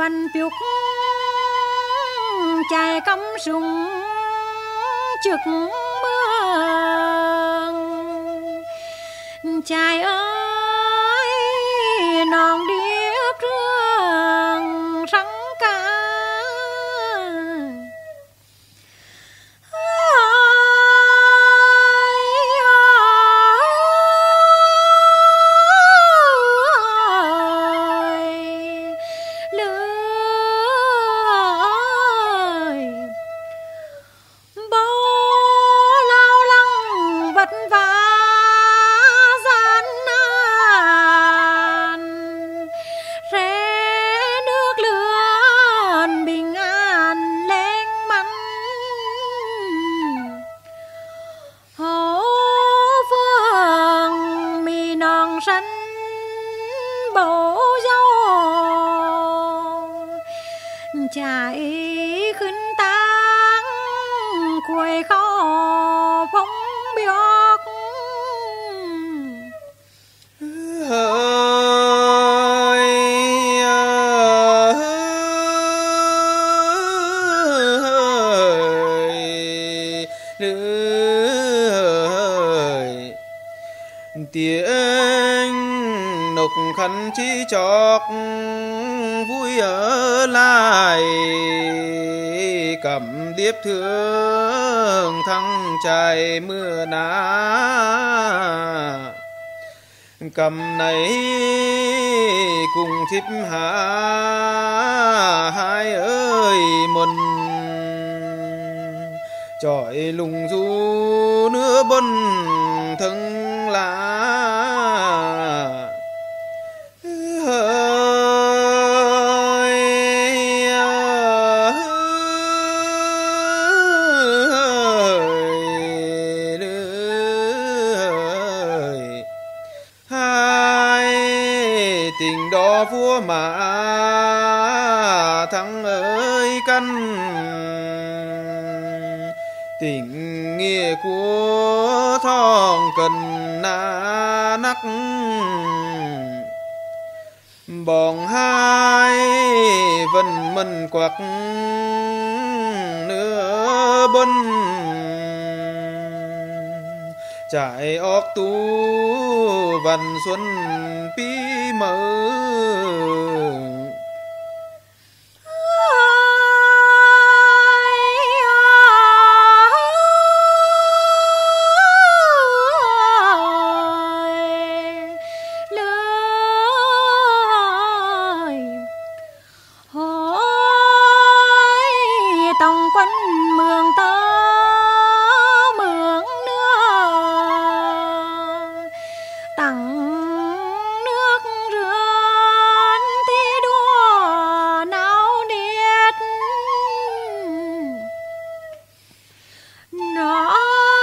văn biểu chạy cắm súng trực mương chạy ơi non điếc rương sáng ca chạy khinh tang quầy khó phóng bióc tiếng nục khăn chi chọc vui ở lại cầm điếp thương thăng trải mưa ná cầm này cùng thiếp hạ hai ơi mừng trọi lùng du nữa bân thân lá tình đó vua mà thắng ơi căn tình nghĩa của thong cần na nắc bòn hai vần mân quặc nửa bân trải óc tu văn xuân pi mơ tòng quân mường tơ mường nước tặng nước rươn thi đua náo nhiệt nó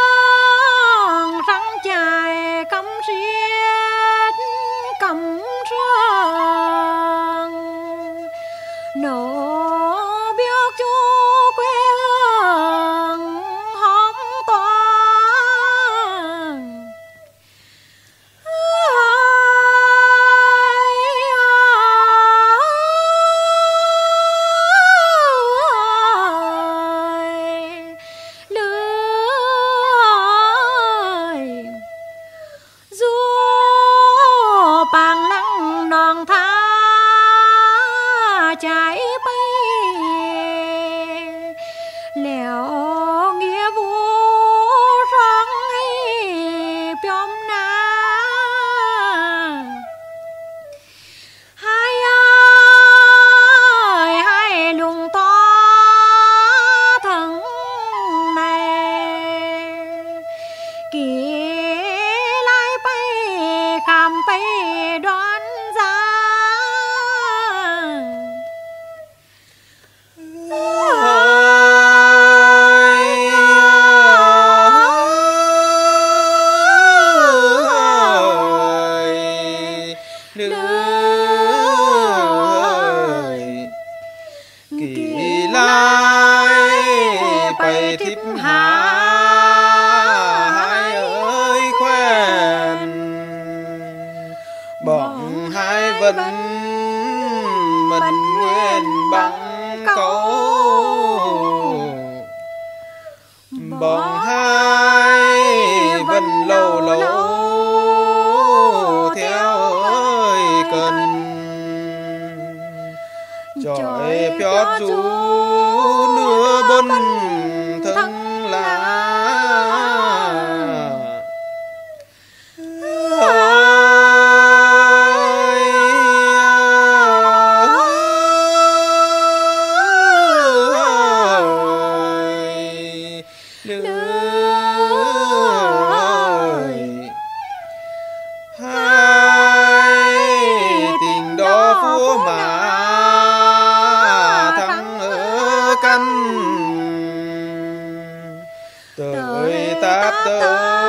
răng chài cắm riết cắm rương nổ bằng lăng non tha trái bay lẻo nghĩa vô rong hay piom na hai ơi hai lùng to thằng này kỹ lai bay kham bay đoán ra kỳ lai bay thiếp hạ hai ơi khoen bọn hai vẫn mình nguyên bằng câu bọn hai vẫn lâu lâu theo ơi cần trời péo chú nửa bân thân lá tình đó phúa mà thắng ở căn tới táp tới